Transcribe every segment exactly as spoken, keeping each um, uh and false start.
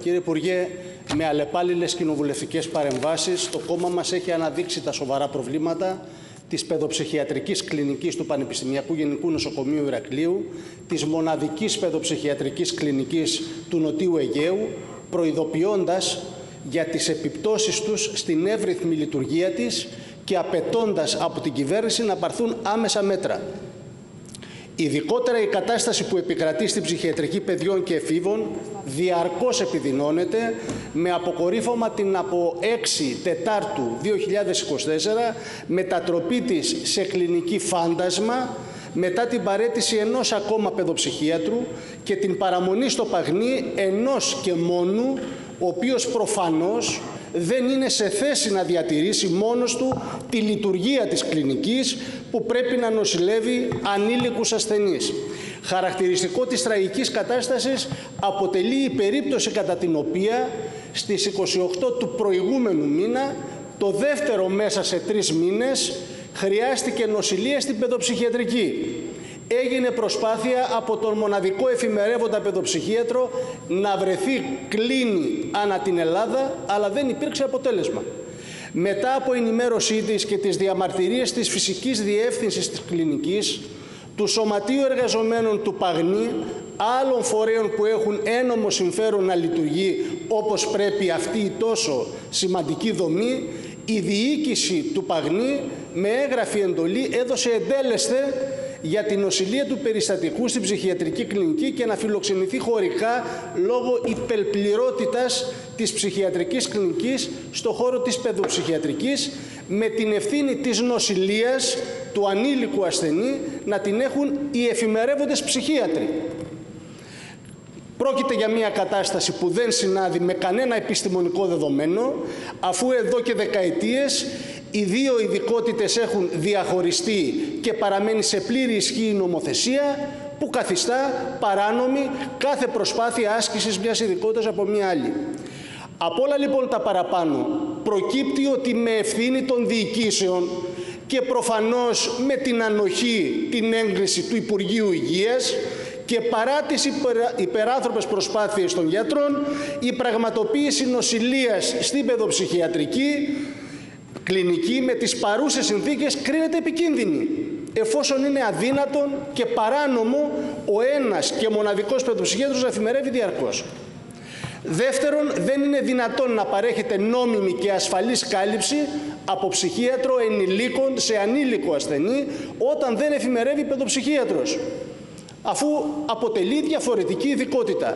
Κύριε Υπουργέ, με αλλεπάλληλες κοινοβουλευτικές παρεμβάσεις, το κόμμα μας έχει αναδείξει τα σοβαρά προβλήματα της παιδοψυχιατρικής κλινικής του Πανεπιστημιακού Γενικού Νοσοκομείου Ηρακλείου, της μοναδικής παιδοψυχιατρικής κλινικής του Νοτιού Αιγαίου, προειδοποιώντας για τις επιπτώσεις τους στην εύρυθμη λειτουργία της και απαιτώντας από την κυβέρνηση να πάρθουν άμεσα μέτρα. Ειδικότερα η κατάσταση που επικρατεί στην ψυχιατρική παιδιών και εφήβων διαρκώς επιδεινώνεται, με αποκορύφωμα την από έξι Τετάρτου δύο χιλιάδες είκοσι τέσσερα μετατροπή της σε κλινική φάντασμα μετά την παραίτηση ενός ακόμα παιδοψυχίατρου και την παραμονή στο Παγνί ενός και μόνου, ο οποίος προφανώς δεν είναι σε θέση να διατηρήσει μόνος του τη λειτουργία της κλινικής που πρέπει να νοσηλεύει ανήλικους ασθενείς. Χαρακτηριστικό της τραγικής κατάστασης αποτελεί η περίπτωση κατά την οποία στις είκοσι οκτώ του προηγούμενου μήνα, το δεύτερο μέσα σε τρεις μήνες, χρειάστηκε νοσηλεία στην παιδοψυχιατρική. Έγινε προσπάθεια από τον μοναδικό εφημερεύοντα παιδοψυχίατρο να βρεθεί κλίνη ανά την Ελλάδα, αλλά δεν υπήρξε αποτέλεσμα. Μετά από ενημέρωσή της και τις διαμαρτυρίες της φυσικής διεύθυνσης της κλινικής, του Σωματείου Εργαζομένων του Παγνί, άλλων φορέων που έχουν ένομο συμφέρον να λειτουργεί όπως πρέπει αυτή η τόσο σημαντική δομή, η διοίκηση του Παγνί με έγγραφη εντολή έδωσε εντέλεσθε για την νοσηλεία του περιστατικού στην ψυχιατρική κλινική και να φιλοξενηθεί χωρικά λόγω υπερπληρότητας της ψυχιατρικής κλινικής στο χώρο της παιδοψυχιατρικής, με την ευθύνη της νοσηλείας του ανήλικου ασθενή να την έχουν οι εφημερεύοντες ψυχίατροι. Πρόκειται για μια κατάσταση που δεν συνάδει με κανένα επιστημονικό δεδομένο, αφού εδώ και δεκαετίες οι δύο ειδικότητες έχουν διαχωριστεί και παραμένει σε πλήρη ισχύ η νομοθεσία που καθιστά παράνομη κάθε προσπάθεια άσκησης μιας ειδικότητας από μια άλλη. Από όλα λοιπόν τα παραπάνω προκύπτει ότι με ευθύνη των διοικήσεων και προφανώς με την ανοχή, την έγκριση του Υπουργείου Υγείας και παρά τις υπερα... υπεράνθρωπες προσπάθειες των γιατρών, η πραγματοποίηση νοσηλείας στην παιδοψυχιατρική κλινική με τις παρούσες συνθήκες κρίνεται επικίνδυνη, εφόσον είναι αδύνατον και παράνομο ο ένας και μοναδικός παιδοψυχίατρος να εφημερεύει διαρκώς. Δεύτερον, δεν είναι δυνατόν να παρέχεται νόμιμη και ασφαλής κάλυψη από ψυχίατρο ενηλίκων σε ανήλικο ασθενή όταν δεν εφημερεύει παιδοψυχίατρος, αφού αποτελεί διαφορετική ειδικότητα.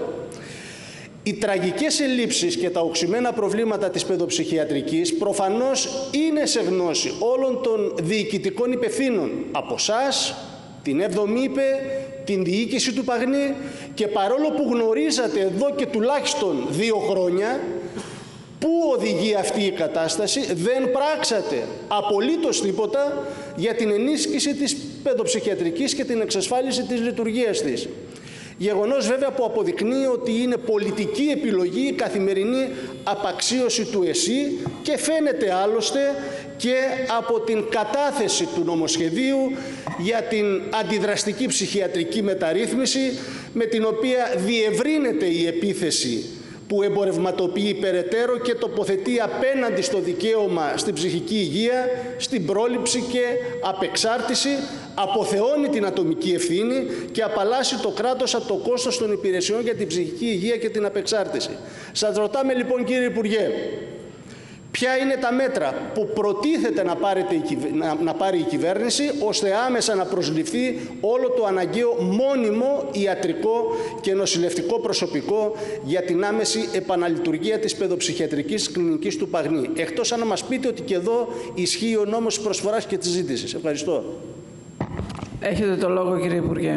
Οι τραγικές ελλείψεις και τα οξυμένα προβλήματα της παιδοψυχιατρικής προφανώς είναι σε γνώση όλων των διοικητικών υπευθύνων από εσάς, την έβδομη ΥΠΕ, την διοίκηση του Παγνί, και παρόλο που γνωρίζατε εδώ και τουλάχιστον δύο χρόνια πού οδηγεί αυτή η κατάσταση, δεν πράξατε απολύτως τίποτα για την ενίσχυση της παιδοψυχιατρικής και την εξασφάλιση της λειτουργίας της. Γεγονός βέβαια που αποδεικνύει ότι είναι πολιτική επιλογή η καθημερινή απαξίωση του ΕΣΥ και φαίνεται άλλωστε και από την κατάθεση του νομοσχεδίου για την αντιδραστική ψυχιατρική μεταρρύθμιση, με την οποία διευρύνεται η επίθεση που εμπορευματοποιεί περαιτέρω και τοποθετεί απέναντι στο δικαίωμα στην ψυχική υγεία, στην πρόληψη και απεξάρτηση, αποθεώνει την ατομική ευθύνη και απαλλάσσει το κράτος από το κόστος των υπηρεσιών για την ψυχική υγεία και την απεξάρτηση. Σας ρωτάμε λοιπόν, κύριε Υπουργέ, ποια είναι τα μέτρα που προτίθεται να, πάρετε, να, να πάρει η κυβέρνηση ώστε άμεσα να προσληφθεί όλο το αναγκαίο μόνιμο ιατρικό και νοσηλευτικό προσωπικό για την άμεση επαναλειτουργία της παιδοψυχιατρικής κλινικής του Παγνί. Εκτός αν να μας πείτε ότι και εδώ ισχύει ο νόμος της προσφοράς και της ζήτησης. Ευχαριστώ. Έχετε το λόγο, κύριε Υπουργέ.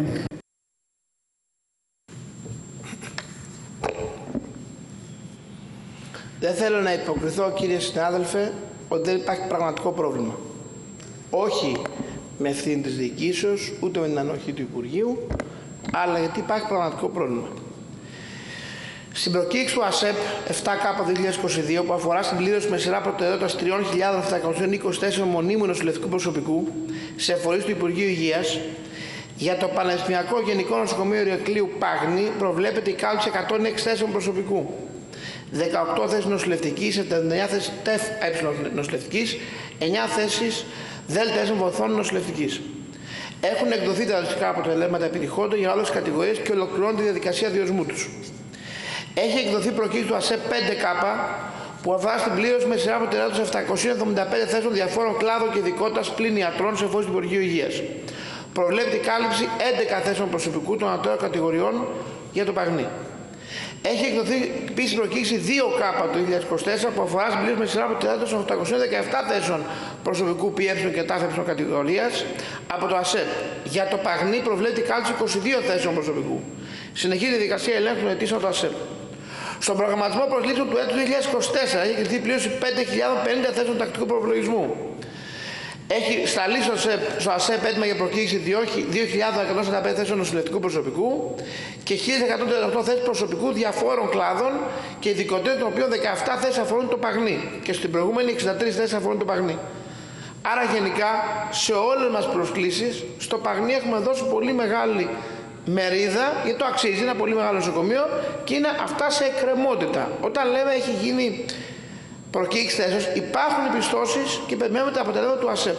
Δεν θέλω να υποκριθώ, κύριε συνάδελφε, ότι δεν υπάρχει πραγματικό πρόβλημα. Όχι με ευθύνη της διοικήσεως, ούτε με την ανοχή του Υπουργείου, αλλά γιατί υπάρχει πραγματικό πρόβλημα. Στην προκήρυξη του ΑΣΕΠ επτά K δύο χιλιάδες είκοσι δύο, που αφορά στην πλήρωση με σειρά προτεραιότητας τρεις χιλιάδες επτακόσια είκοσι τέσσερα μονίμου νοσηλευτικού προσωπικού σε φορείς του Υπουργείου Υγείας, για το Πανεπιστημιακό Γενικό Νοσοκομείο Ηρακλείου Παγνί προβλέπεται η κάλυψη εκατόν εξήντα τέσσερα προσωπικού. δεκαοκτώ θέσεις νοσηλευτικής, εβδομήντα εννέα θέσεις ΤΕΦ ε νοσηλευτικής, εννέα θέσεις ΔΕΛΤΑ βοηθών νοσηλευτικής. Έχουν εκδοθεί τα οριστικά αποτελέσματα επιτυχόντων για όλες τις κατηγορίες και ολοκληρώνει τη διαδικασία διορισμού τους. Έχει εκδοθεί προκήρυξη του ΑΣΕΠ πέντε Κ που αφορά στην πλήρωση με σειρά προτεραιότητας επτακόσιες εβδομήντα πέντε θέσεων διαφόρων κλάδων και ειδικότητας πλην ιατρών σε εφόδια του Υπουργείου Υγείας. Προβλέπει την κάλυψη έντεκα θέσεων προσωπικού των ανωτέρων κατηγοριών για το Παγνί. Έχει εκδοθεί επίσης προκήρυξη δύο Κ το δύο χιλιάδες είκοσι τέσσερα που αφορά στην πλήρωση με σειρά προτεραιότητας των οκτακοσίων δεκαεπτά θέσεων προσωπικού ΠΕ και ΤΑΦ κατηγορίας από το ΑΣΕΠ. Για το Παγνί προβλέπει την κάλυψη είκοσι δύο θέσεων προσωπικού. Συνεχίζει η διαδικασία ελέγχου των αιτήσεων του ΑΣΕΠ. Στον προγραμματισμό προσλήψεων του έτους δύο χιλιάδες είκοσι τέσσερα έχει εκδοθεί πλήρωση πέντε χιλιάδες πενήντα θέσεων τακτικού προπολογισμού. Έχει σταλεί στο ΑΣΕΠ έτοιμα για προκήρυξη δύο χιλιάδες εκατόν σαράντα πέντε θέσεων νοσηλευτικού προσωπικού και χίλιες εκατόν τριάντα οκτώ θέσεις προσωπικού διαφόρων κλάδων και ειδικοτήτων, των οποίων δεκαεπτά θέσεις αφορούν το Παγνί και στην προηγούμενη εξήντα τρεις θέσεις αφορούν το Παγνί. Άρα γενικά σε όλες μας προσκλήσεις στο Παγνί έχουμε δώσει πολύ μεγάλη μερίδα, γιατί το αξίζει, είναι ένα πολύ μεγάλο νοσοκομείο και είναι αυτά σε εκκρεμότητα. Όταν λέμε έχει γίνει προκήρυξη θέσεως, υπάρχουν πιστώσεις και περιμένουμε τα αποτελέσματα του ΑΣΕΠ.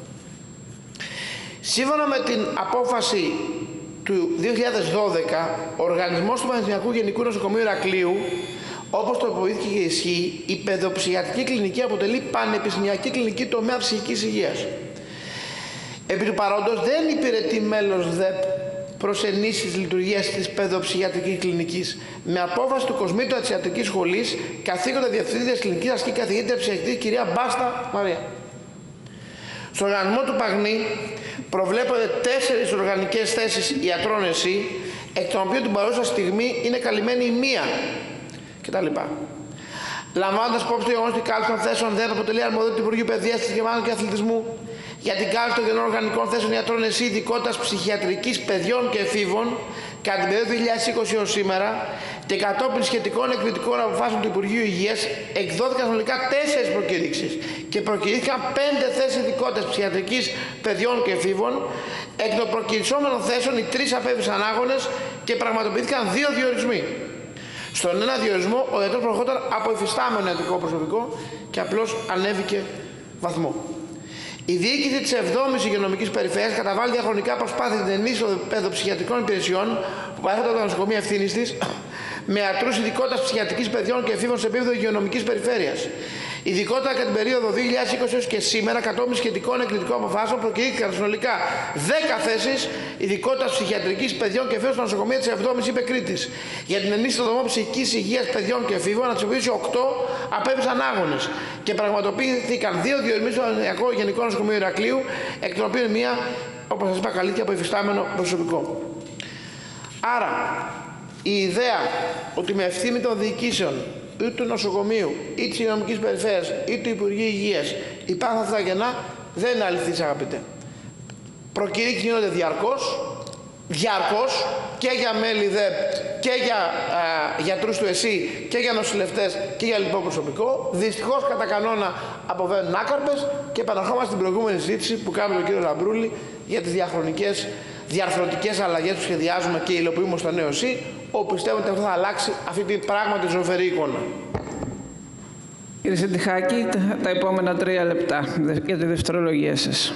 Σύμφωνα με την απόφαση του δύο χιλιάδες δώδεκα, ο οργανισμός του Πανεπιστημιακού Γενικού Νοσοκομείου Ηρακλείου, όπως τροποποιήθηκε και ισχύει, η παιδοψυχιατρική κλινική αποτελεί πανεπιστημιακή κλινική τομέα ψυχικής υγείας. Επί του παρόντος δεν υπηρετεί μέλος ΔΕΠ προς ενίσχυση της λειτουργίας της παιδοψυχιατρικής κλινικής. Με απόφαση του Κοσμήτου της Ιατρικής Σχολής, καθήκοντα διευθύντριας κλινικής ασκεί καθηγήτρια ψυχιατρικής κυρία Μπάστα Μαρία. Στον οργανισμό του Παγνί προβλέπονται τέσσερις οργανικές θέσεις ιατρών ΕΣΥ, εκ των οποίων την παρούσα στιγμή είναι καλυμμένη η μία κτλ. Λαμβάνοντας υπόψη το γεγονός ότι η κάλυψη των θέσεων δεν αποτελεί αρμοδιότητα του Υπουργείου Παιδείας, Θρησκευμάτων και Αθλητισμού, για την κάλυψη των γενών οργανικών θέσεων ιατρών ΕΣΥ ειδικότητας ψυχιατρικής παιδιών και εφήβων κατά την περίοδο δύο χιλιάδες είκοσι έως σήμερα και κατόπιν σχετικών εκδοτικών αποφάσεων του Υπουργείου Υγείας εκδόθηκαν συνολικά τέσσερις προκηρύξεις και προκηρύχθηκαν πέντε θέσεις ειδικότητας ψυχιατρικής παιδιών και εφήβων. Εκ των προκηρυσσόμενων θέσεων οι τρεις απέβησαν άγονες και πραγματοποιήθηκαν δύο διορισμοί. Στον ένα διορισμό ο ιατρός προχώρησε από υφιστάμενο ιατρικό προσωπικό και απλώς ανέβηκε βαθμό. Η διοίκηση της εβδόμης υγειονομικής περιφέρειας καταβάλει διαχρονικά προσπάθεια την ενίσχυση των παιδοψυχιατρικών υπηρεσιών που παρέχονται από τα νοσοκομεία ευθύνης της με ιατρούς ειδικότητας ψυχιατρικής παιδιών και εφήβων σε επίπεδο υγειονομικής περιφέρειας. Ειδικότερα κατά την περίοδο δύο χιλιάδες είκοσι έως και σήμερα, κατόπιν σχετικών εκρητικών αποφάσεων, προκηρύχθηκαν συνολικά δέκα θέσεις ειδικότητας ψυχιατρικής παιδιών και εφήβων στα νοσοκομεία της εβδόμης ΥΠΕ Κρήτης. Για την ενίσχυση των δομών ψυχικής υγείας παιδιών και εφήβων, να τις οποίες οκτώ απέβησαν άγονες και πραγματοποιήθηκαν δύο διορισμοί στο Γενικό Νοσοκομείο Ηρακλείου, εκ των οποίων μία, όπως σας είπα, καλύπτει από υφιστάμενο προσωπικό. Άρα, η ιδέα ότι με ευθύνη των διοικήσεων ή του νοσοκομείου, ή της υγειονομικής περιφέρειας, ή του Υπουργείου Υγείας υπάρχουν αυτά τα κενά, δεν είναι αληθής, αγαπητέ. Προκηρύξεις γίνονται διαρκώς, διαρκώς και για μέλη ΔΕΠ και για α, γιατρούς του ΕΣΥ και για νοσηλευτές και για λοιπό προσωπικό. Δυστυχώς κατά κανόνα αποβαίνουν άκαρπες και επαναρχόμαστε στην προηγούμενη συζήτηση που κάνουμε τον κύριο Λαμπρούλη για τις διαχρονικές διαρθρωτικές αλλαγές που σχεδιάζουμε και υλοποιούμε στο νέο ΕΣΥ, όπου πιστεύω ότι αυτό θα αλλάξει αυτή την πράγματι ζωφερή εικόνα. Κύριε Σεντιχάκη, τα, τα επόμενα τρία λεπτά για τη δευτερολογία σας.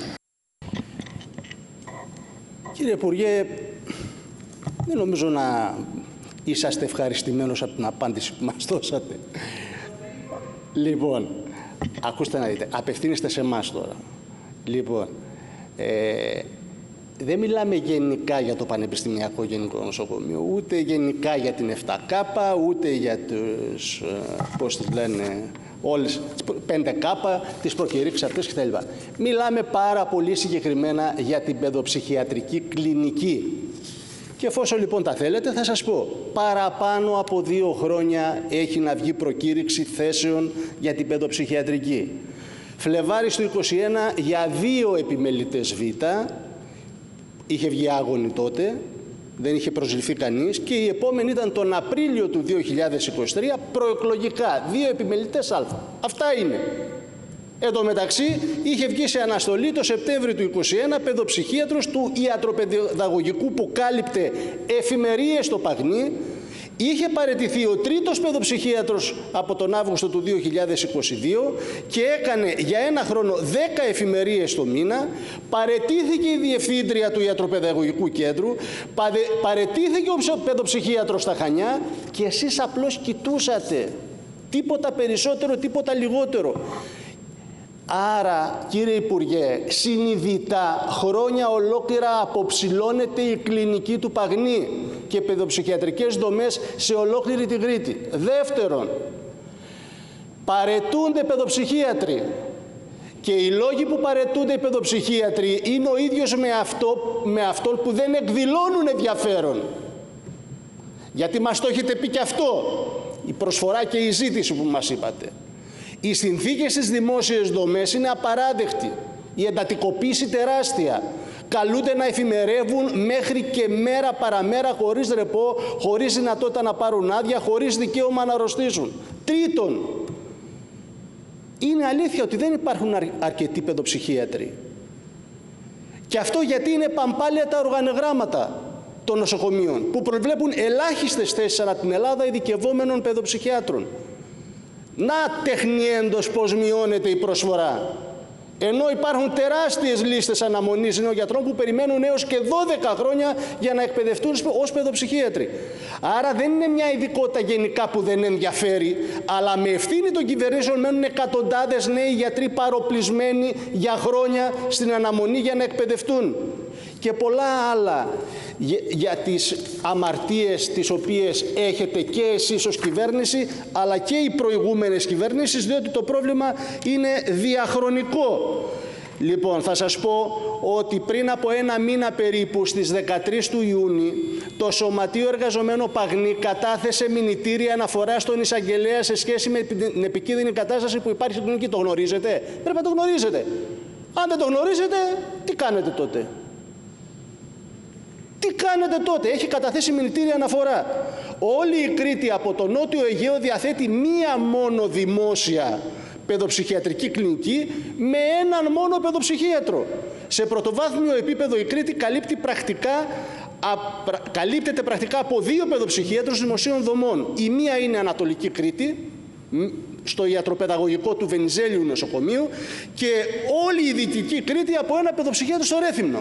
Κύριε Υπουργέ, δεν νομίζω να είσαστε ευχαριστημένος από την απάντηση που μας δώσατε. Λοιπόν, ακούστε να δείτε, απευθύνεστε σε εμάς τώρα. Λοιπόν, ε, δεν μιλάμε γενικά για το Πανεπιστημιακό Γενικό Νοσοκομείο, ούτε γενικά για την επτά Κ, ούτε για τους, πώς τις λένε, όλες τις πέντε Κ, τις προκηρύξεις αυτές κτλ. Μιλάμε πάρα πολύ συγκεκριμένα για την παιδοψυχιατρική κλινική. Και εφόσον λοιπόν τα θέλετε, θα σας πω, παραπάνω από δύο χρόνια έχει να βγει προκήρυξη θέσεων για την παιδοψυχιατρική. Φλεβάρι του είκοσι ένα για δύο επιμελητές Β, είχε βγει άγωνη τότε, δεν είχε προσληφθεί κανείς, και η επόμενη ήταν τον Απρίλιο του δύο χιλιάδες είκοσι τρία προεκλογικά, δύο επιμελητές Α. Αυτά είναι. Εν τω μεταξύ είχε βγει σε αναστολή το Σεπτέμβριο του είκοσι ένα παιδοψυχίατρος του ιατροπαιδαγωγικού που κάλυπτε εφημερίες στο Παγνί, Είχε παραιτηθεί ο τρίτος παιδοψυχίατρος από τον Αύγουστο του δύο χιλιάδες είκοσι δύο και έκανε για ένα χρόνο δέκα εφημερίες το μήνα. Παραιτήθηκε η διευθύντρια του ιατροπαιδαγωγικού κέντρου, παραιτήθηκε ο παιδοψυχίατρος στα Χανιά και εσείς απλώς κοιτούσατε. Τίποτα περισσότερο, τίποτα λιγότερο. Άρα, κύριε Υπουργέ, συνειδητά χρόνια ολόκληρα αποψηλώνεται η κλινική του Παγνή και παιδοψυχιατρικές δομές σε ολόκληρη τη Κρήτη. Δεύτερον, παραιτούνται παιδοψυχίατροι και οι λόγοι που παραιτούνται οι παιδοψυχίατροι είναι ο ίδιος με, αυτό, με αυτόν που δεν εκδηλώνουν ενδιαφέρον. Γιατί μας το έχετε πει και αυτό, η προσφορά και η ζήτηση που μας είπατε. Οι συνθήκες στις δημόσιες δομές είναι απαράδεκτη. Η εντατικοποίηση τεράστια. Καλούνται να εφημερεύουν μέχρι και μέρα παραμέρα χωρίς ρεπό, χωρίς δυνατότητα να πάρουν άδεια, χωρίς δικαίωμα να αρρωστήσουν. Τρίτον, είναι αλήθεια ότι δεν υπάρχουν αρ αρκετοί παιδοψυχίατροι. Και αυτό γιατί είναι παμπάλαια τα οργανογράμματα των νοσοκομείων που προβλέπουν ελάχιστες θέσεις ανά την Ελλάδα ειδικευόμενων παιδοψυχιάτρων. Να τεχνιέντος πως μειώνεται η προσφορά. Ενώ υπάρχουν τεράστιες λίστες αναμονής νέων γιατρών που περιμένουν έως και δώδεκα χρόνια για να εκπαιδευτούν ως παιδοψυχίατροι. Άρα δεν είναι μια ειδικότητα γενικά που δεν ενδιαφέρει, αλλά με ευθύνη των κυβερνήσεων μένουν εκατοντάδες νέοι γιατροί παροπλισμένοι για χρόνια στην αναμονή για να εκπαιδευτούν. Και πολλά άλλα για, για τις αμαρτίες τις οποίες έχετε και εσείς ως κυβέρνηση, αλλά και οι προηγούμενες κυβερνήσεις, διότι το πρόβλημα είναι διαχρονικό. Λοιπόν, θα σας πω ότι πριν από ένα μήνα περίπου, στις δεκατρείς του Ιούνιου, το Σωματείο Εργαζομένων Παγνή κατάθεσε μηνυτήρια αναφορά στον εισαγγελέα σε σχέση με την επικίνδυνη κατάσταση που υπάρχει στην κλινική. Το γνωρίζετε? Πρέπει να το γνωρίζετε. Αν δεν το γνωρίζετε, τι κάνετε τότε? Τι κάνετε τότε? Έχει καταθέσει μηνυτήρια αναφορά. Όλη η Κρήτη από το Νότιο Αιγαίο διαθέτει μία μόνο δημόσια παιδοψυχιατρική κλινική με έναν μόνο παιδοψυχίατρο. Σε πρωτοβάθμιο επίπεδο η Κρήτη καλύπτει πρακτικά, α, καλύπτεται πρακτικά από δύο παιδοψυχίατρους δημοσίων δομών. Η μία είναι Ανατολική Κρήτη, στο ιατροπαιδαγωγικό του Βενιζέλιου νοσοκομείου, και όλη η Δυτική Κρήτη από ένα παιδοψυχίατρο στο Ρέθυμνο.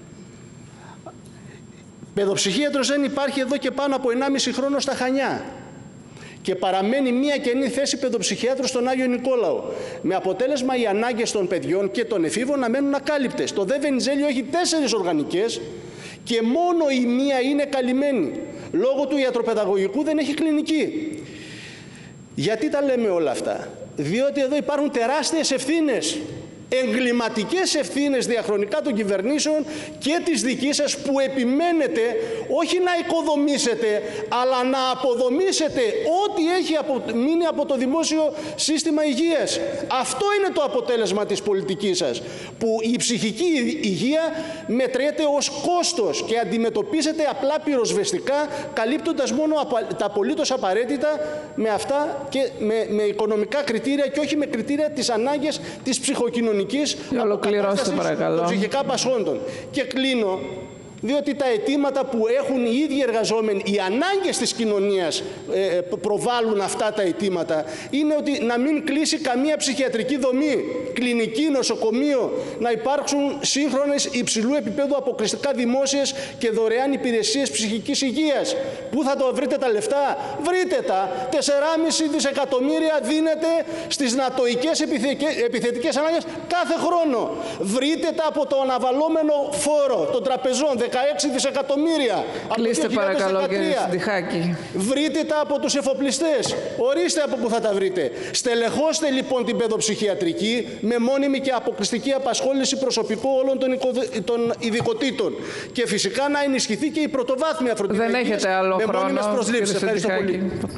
Παιδοψυχίατρος δεν υπάρχει εδώ και πάνω από ενάμιση χρόνο στα Χανιά. Και παραμένει μία κενή θέση παιδοψυχιάτρου στον Άγιο Νικόλαο. Με αποτέλεσμα οι ανάγκες των παιδιών και των εφήβων να μένουν ακάλυπτες. Το δε Βενιζέλιο έχει τέσσερις οργανικές και μόνο η μία είναι καλυμμένη. Λόγω του ιατροπαιδαγωγικού δεν έχει κλινική. Γιατί τα λέμε όλα αυτά? Διότι εδώ υπάρχουν τεράστιες ευθύνες. Εγκληματικές ευθύνες διαχρονικά των κυβερνήσεων και της δικής σας, που επιμένετε όχι να οικοδομήσετε αλλά να αποδομήσετε ό,τι έχει μείνει από το δημόσιο σύστημα υγείας. Αυτό είναι το αποτέλεσμα της πολιτικής σας, που η ψυχική υγεία μετριέται ως κόστος και αντιμετωπίζεται απλά πυροσβεστικά, καλύπτοντας μόνο τα απολύτως απαραίτητα με αυτά και με, με οικονομικά κριτήρια και όχι με κριτήρια της ανάγκης της ψυχοκοινωνικής Ολοκληρώστε παρακαλώ. Των ψυχικά πασχόντων. Και κλείνω, διότι τα αιτήματα που έχουν οι ίδιοι εργαζόμενοι, οι ανάγκες της κοινωνίας ε, προβάλλουν αυτά τα αιτήματα, είναι ότι να μην κλείσει καμία ψυχιατρική δομή, κλινική, νοσοκομείο, να υπάρξουν σύγχρονες υψηλού επίπεδου αποκλειστικά δημόσιες και δωρεάν υπηρεσίες ψυχικής υγείας. Πού θα το βρείτε τα λεφτά? Βρείτε τα. τέσσερα κόμμα πέντε δισεκατομμύρια δίνετε στις νατοικές επιθετικές ανάγκες κάθε χρόνο. Βρείτε τα από το αναβαλώμενο φόρο των τραπεζών, δεκαέξι δισεκατομμύρια. Κλείστε παρακαλώ, κύριε Συντιχάκη. Βρείτε τα από τους εφοπλιστές. Ορίστε από πού θα τα βρείτε. Στελεχώστε λοιπόν την παιδοψυχιατρική με μόνιμη και αποκλειστική απασχόληση προσωπικού όλων των, των ειδικοτήτων. Και φυσικά να ενισχυθεί και η πρωτοβάθμια φροντίδα. Δεν έχετε άλλο με χρόνο. μόνιμες προσλήψεις. Ευχαριστώ πολύ.